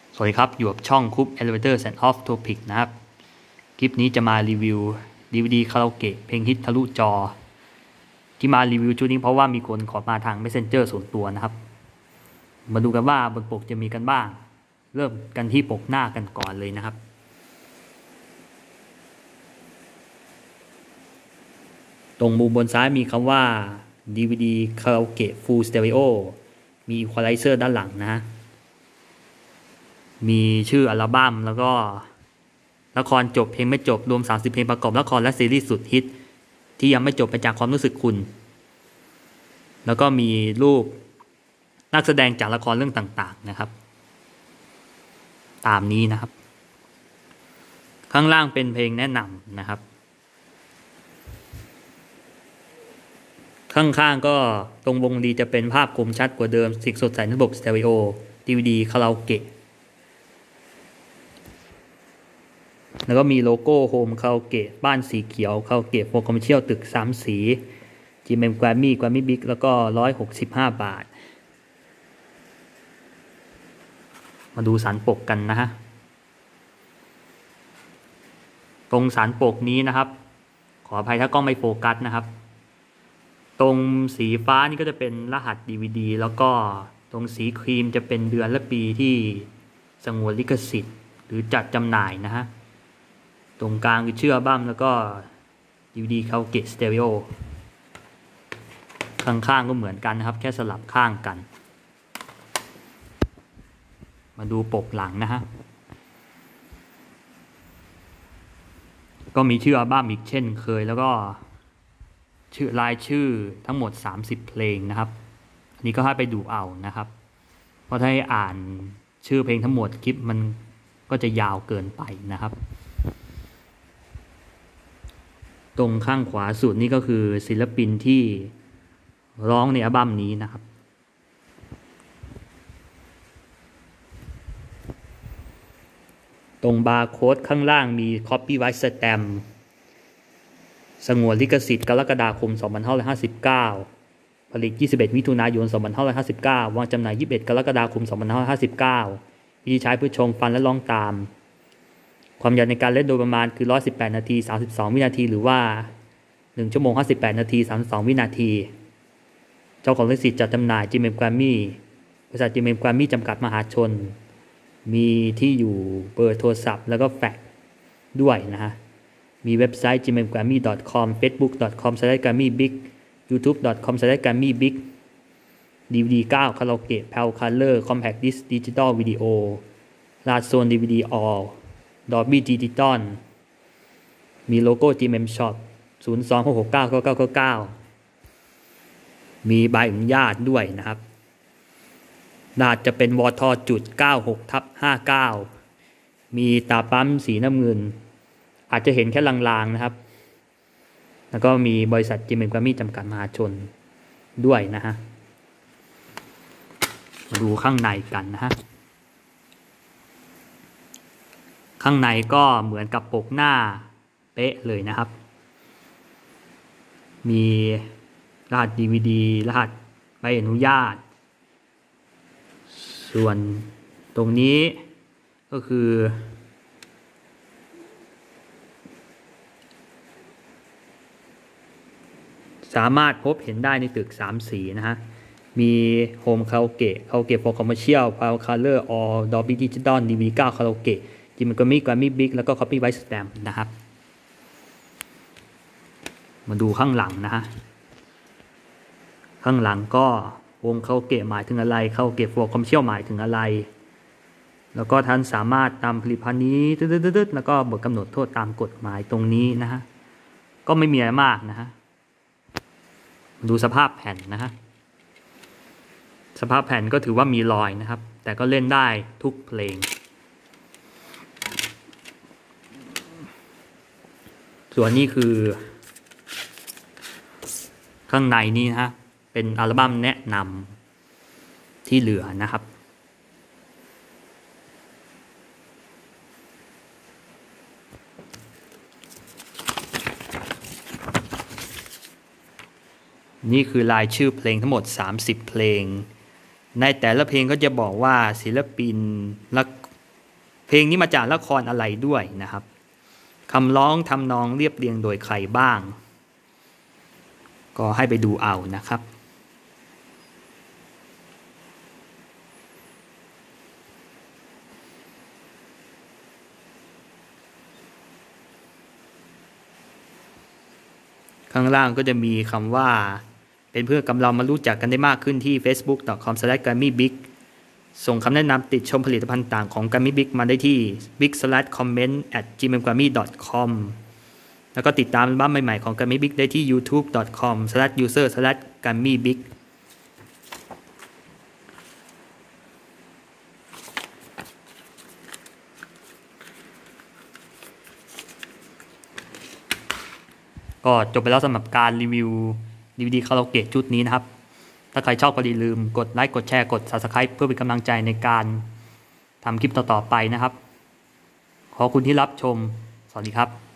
สวัสดีครับอยู่กับช่องคุป Elevators and Off Topic นะครับคลิปนี้จะมารีวิว DVD คาราโอเกะเพลงฮิตทะลุจอที่มารีวิวชุดนี้เพราะว่ามีคนขอมาทาง Messenger ส่วนตัวนะครับมาดูกันว่าบนปกจะมีกันบ้างเริ่มกันที่ปกหน้ากันก่อนเลยนะครับตรงมุมบนซ้ายมีคำว่า DVD คาราโอเกะ Full Stereo มี Equalizer ด้านหลังนะฮะมีชื่ออัลบั้มแล้วก็ละครจบเพลงไม่จบรวม30เพลงประกอบละครและซีรีส์สุดฮิตที่ยังไม่จบไปจากความรู้สึกคุณแล้วก็มีรูปนักแสดงจากละครเรื่องต่างๆนะครับตามนี้นะครับข้างล่างเป็นเพลงแนะนำนะครับข้างๆก็ตรงวงลีจะเป็นภาพคมชัดกว่าเดิมสิ่งสดใสในระบบสเตอริโอ DVD คาราโอเกะแล้วก็มีโลโก้โฮมคาราโอเกะบ้านสีเขียวคาราโอเกะโฟร์คอมเมอร์เชียลตึก3สีGMM Grammy Big แล้วก็165 บาทมาดูสันปกกันนะฮะตรงสันปกนี้นะครับขออภัยถ้ากล้องไม่โฟกัสนะครับตรงสีฟ้านี่ก็จะเป็นรหัส DVD แล้วก็ตรงสีครีมจะเป็นเดือนและปีที่สงวนลิขสิทธิ์หรือจัดจำหน่ายนะฮะตรงกลางคือชื่ออัลบั้มแล้วก็ DVD คาราโอเกะสเตอริโอข้างๆก็เหมือนกันนะครับแค่สลับข้างกันมาดูปกหลังนะฮะก็มีชื่ออัลบั้มอีกเช่นเคยแล้วก็รายชื่อทั้งหมด30เพลงนะครับอันนี้ก็ให้ไปดูเอานะครับเพราะถ้าให้อ่านชื่อเพลงทั้งหมดคลิปมันก็จะยาวเกินไปนะครับตรงข้างขวาสุดนี่ก็คือศิลปินที่ร้องในอัลบั้มนี้นะครับตรงบาร์โค้ดข้างล่างมี Copyright Stamp สงวนลิขสิทธิ์กรกฎาคม2559ผลิต21มิถุนายน2559วางจำหน่าย21กรกฎาคม2559วิธีใช้เพื่อชมฟังและร้องตามความยาวในการเล่นโดยประมาณคือ118นาที32วินาทีหรือว่า1ชั่วโมง58นาที32วินาทีเจ้าของลิขสิทธิ์จัดจำหน่าย GMM Grammy บริษัท GMM Grammy จำกัดมหาชนมีที่อยู่เบอร์โทรศัพท์แล้วก็แฟกซ์ด้วยนะฮะมีเว็บไซต์ gmmgrammy.com facebook.com/grammybig youtube.com/grammybig DVD 9 คาราโอเกะ PAL Color Compact Disc Digital Video Large Zone DVD All Dolby Digital มีโลโก้ GMM Shop 02-669-9999มีใบอนุญาตด้วยนะครับรหัสจะเป็นวท.96/59มีตาปั๊มสีน้ำเงินอาจจะเห็นแค่ลางๆนะครับแล้วก็มีบริษัท GMM Grammy จำกัดมหาชนด้วยนะฮะมาดูข้างในกันนะฮะข้างในก็เหมือนกับปกหน้าเป๊ะเลยนะครับมีรหัส DVD รหัสใบอนุญาตส่วนตรงนี้ก็คือสามารถพบเห็นได้ในตึก3สีนะฮะมีโฮมคาราโอเกะคาราโอเกะ for commercial PAL Color All Dolby Digital DVD 9 คาราโอเกะ GMM Grammy Big แล้วก็ Copyright Stamp นะครับมาดูข้างหลังนะฮะข้างหลังก็วงคาราโอเกะหมายถึงอะไรคาราโอเกะ for commercial หมายถึงอะไรแล้วก็ท่านสามารถนำผลิตภัณฑ์นี้ตึ๊ดๆแล้วก็บทกำหนดโทษตามกฎหมายตรงนี้นะฮะก็ไม่มีอะไรมากนะฮะดูสภาพแผ่นนะฮะสภาพแผ่นก็ถือว่ามีรอยนะครับแต่ก็เล่นได้ทุกเพลงส่วนนี้คือข้างในนี้นะฮะเป็นอัลบั้มแนะนำที่เหลือนะครับนี่คือรายชื่อเพลงทั้งหมด30เพลงในแต่ละเพลงก็จะบอกว่าศิลปินและเพลงนี้มาจากละครอะไรด้วยนะครับคำร้องทำนองเรียบเรียงโดยใครบ้าง ก็ให้ไปดูเอานะครับข้างล่างก็จะมีคำว่าเป็นเพื่อนกับเรามารู้จักกันได้มากขึ้นที่ facebook.com/grammybig ส่งคำแนะนำติดชมผลิตภัณฑ์ต่างของ Grammy Big มาได้ที่ big/comment@gmailgrammy.com แล้วก็ติดตามอัลบั้มใหม่ๆของ Grammy Big ได้ที่ youtube.com/user/grammybig ก็จบไปแล้วสำหรับการรีวิว DVD คาราโอเกะชุดนี้นะครับถ้าใครชอบก็อย่าลืมกดไลค์กดแชร์กด Subscribe เพื่อเป็นกำลังใจในการทำคลิปต่อๆไปนะครับขอบคุณที่รับชมสวัสดีครับ